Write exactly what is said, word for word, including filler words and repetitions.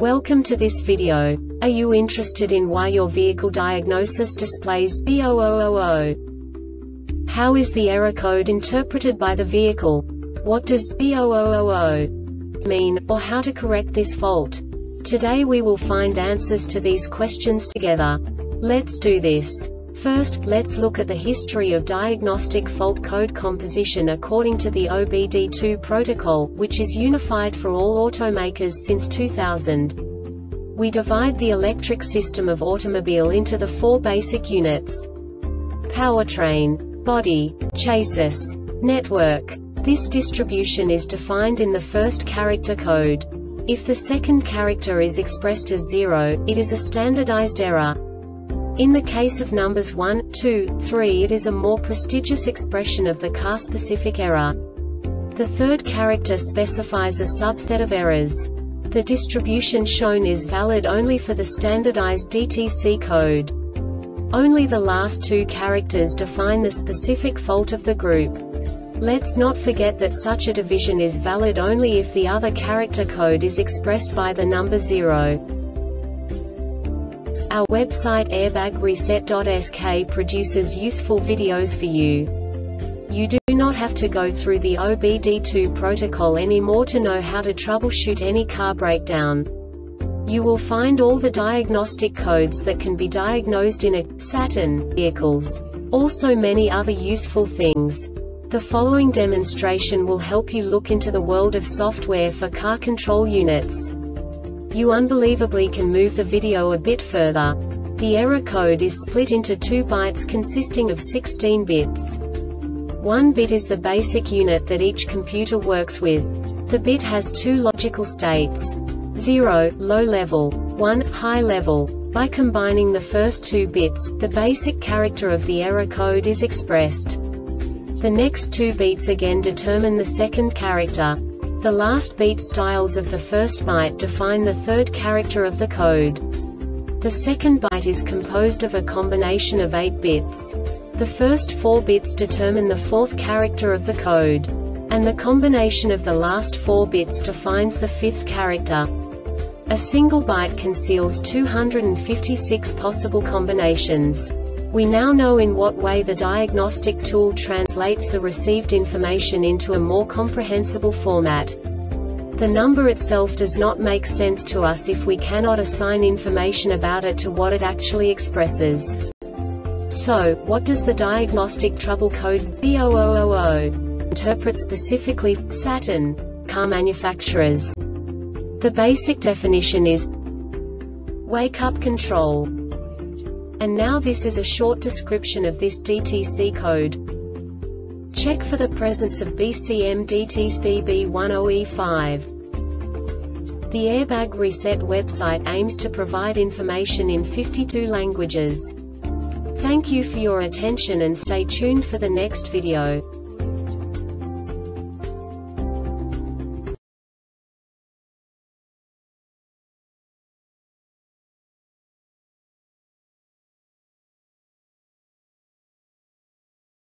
Welcome to this video. Are you interested in why your vehicle diagnosis displays B zero zero zero zero? How is the error code interpreted by the vehicle? What does B zero zero zero zero mean, or how to correct this fault? Today we will find answers to these questions together. Let's do this. First, let's look at the history of diagnostic fault code composition according to the O B D two protocol, which is unified for all automakers since two thousand. We divide the electric system of automobile into the four basic units: powertrain, body, chassis, network. This distribution is defined in the first character code. If the second character is expressed as zero, it is a standardized error. In the case of numbers one, two, three, it is a more prestigious expression of the car-specific error. The third character specifies a subset of errors. The distribution shown is valid only for the standardized D T C code. Only the last two characters define the specific fault of the group. Let's not forget that such a division is valid only if the other character code is expressed by the number zero. Our website airbag reset dot S K produces useful videos for you. You do not have to go through the O B D two protocol anymore to know how to troubleshoot any car breakdown. You will find all the diagnostic codes that can be diagnosed in a Saturn vehicles. Also many other useful things. The following demonstration will help you look into the world of software for car control units. You unbelievably can move the video a bit further. The error code is split into two bytes consisting of sixteen bits. One bit is the basic unit that each computer works with. The bit has two logical states: zero, low level, one, high level. By combining the first two bits, the basic character of the error code is expressed. The next two beats again determine the second character. The last beat styles of the first byte define the third character of the code. The second byte is composed of a combination of eight bits. The first four bits determine the fourth character of the code. And the combination of the last four bits defines the fifth character. A single byte conceals two hundred fifty-six possible combinations. We now know in what way the diagnostic tool translates the received information into a more comprehensible format. The number itself does not make sense to us if we cannot assign information about it to what it actually expresses. So, what does the diagnostic trouble code B zero zero zero zero interpret specifically for Saturn car manufacturers? The basic definition is wake-up control. And now this is a short description of this D T C code. Check for the presence of B C M D T C B ten E five. The Airbag Reset website aims to provide information in fifty-two languages. Thank you for your attention and stay tuned for the next video.